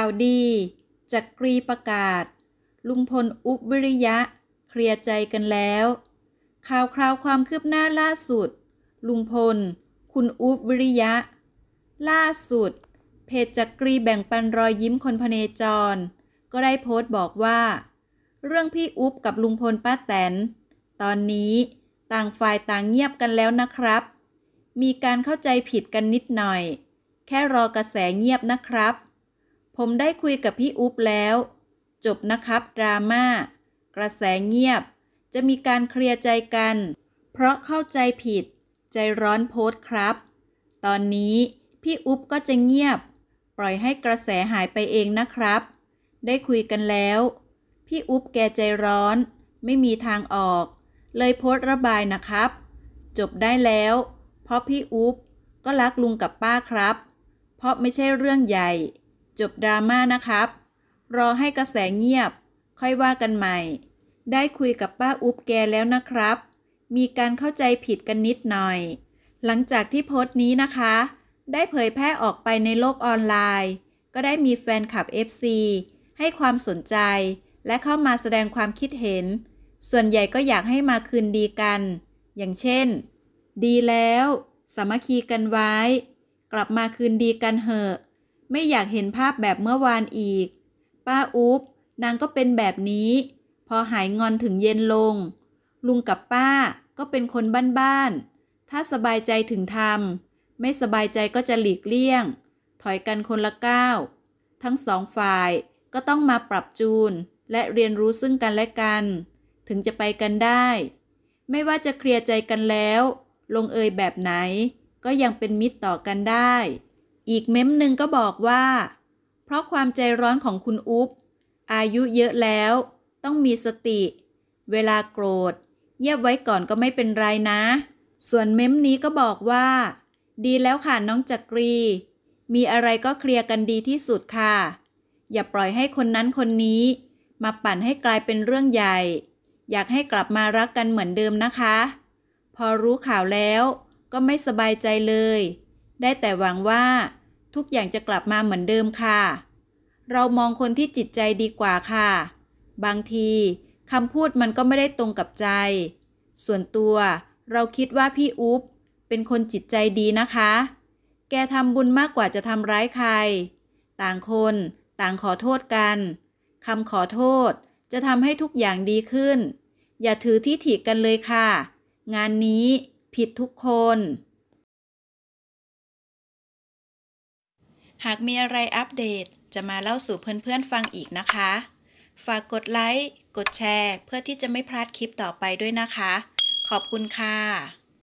าวดีจักรีประกาศลุงพลอุ๊บวิริยะเคลียร์ใจกันแล้วข่าวคราวความคืบหน้าล่าสุดลุงพลคุณอุ๊บวิริยะล่าสุดเพจจักรีแบ่งปันรอยยิ้มคนพเนจรก็ได้โพสต์บอกว่าเรื่องพี่อุ๊บกับลุงพลป้าแตนตอนนี้ต่างฝ่ายต่างเงียบกันแล้วนะครับมีการเข้าใจผิดกันนิดหน่อยแค่รอกระแสเงียบนะครับผมได้คุยกับพี่อุ๊บแล้วจบนะครับดราม่ากระแสเงียบจะมีการเคลียร์ใจกันเพราะเข้าใจผิดใจร้อนโพสต์ครับตอนนี้พี่อุ๊บก็จะเงียบปล่อยให้กระแสหายไปเองนะครับได้คุยกันแล้วพี่อุ๊บแกใจร้อนไม่มีทางออกเลยโพสต์ระบายนะครับจบได้แล้วเพราะพี่อุ๊บก็รักลุงกับป้าครับเพราะไม่ใช่เรื่องใหญ่จบดราม่านะครับรอให้กระแสเงียบค่อยว่ากันใหม่ได้คุยกับป้าอุ๊บแกแล้วนะครับมีการเข้าใจผิดกันนิดหน่อยหลังจากที่โพสต์นี้นะคะได้เผยแพร่ออกไปในโลกออนไลน์ก็ได้มีแฟนคลับ FC ให้ความสนใจและเข้ามาแสดงความคิดเห็นส่วนใหญ่ก็อยากให้มาคืนดีกันอย่างเช่นดีแล้วสามัคคีกันไว้กลับมาคืนดีกันเหอะไม่อยากเห็นภาพแบบเมื่อวานอีกป้าอุ๊บนางก็เป็นแบบนี้พอหายงอนถึงเย็นลงลุงกับป้าก็เป็นคนบ้านๆถ้าสบายใจถึงทำไม่สบายใจก็จะหลีกเลี่ยงถอยกันคนละก้าวทั้งสองฝ่ายก็ต้องมาปรับจูนและเรียนรู้ซึ่งกันและกันถึงจะไปกันได้ไม่ว่าจะเคลียร์ใจกันแล้วลงเอยแบบไหนก็ยังเป็นมิตรต่อกันได้อีกเม้มหนึ่งก็บอกว่าเพราะความใจร้อนของคุณอุ๊บอายุเยอะแล้วต้องมีสติเวลาโกรธเงียบไว้ก่อนก็ไม่เป็นไรนะส่วนเม้มนี้ก็บอกว่าดีแล้วค่ะน้องจักรีมีอะไรก็เคลียร์กันดีที่สุดค่ะอย่าปล่อยให้คนนั้นคนนี้มาปั่นให้กลายเป็นเรื่องใหญ่อยากให้กลับมารักกันเหมือนเดิมนะคะพอรู้ข่าวแล้วก็ไม่สบายใจเลยได้แต่หวังว่าทุกอย่างจะกลับมาเหมือนเดิมค่ะเรามองคนที่จิตใจดีกว่าค่ะบางทีคำพูดมันก็ไม่ได้ตรงกับใจส่วนตัวเราคิดว่าพี่อุ๊บเป็นคนจิตใจดีนะคะแกทำบุญมากกว่าจะทำร้ายใครต่างคนต่างขอโทษกันคำขอโทษจะทำให้ทุกอย่างดีขึ้นอย่าถือที่ถิกันเลยค่ะงานนี้ผิดทุกคนหากมีอะไรอัปเดตจะมาเล่าสู่เพื่อนๆฟังอีกนะคะฝากกดไลค์กดแชร์เพื่อที่จะไม่พลาดคลิปต่อไปด้วยนะคะขอบคุณค่ะ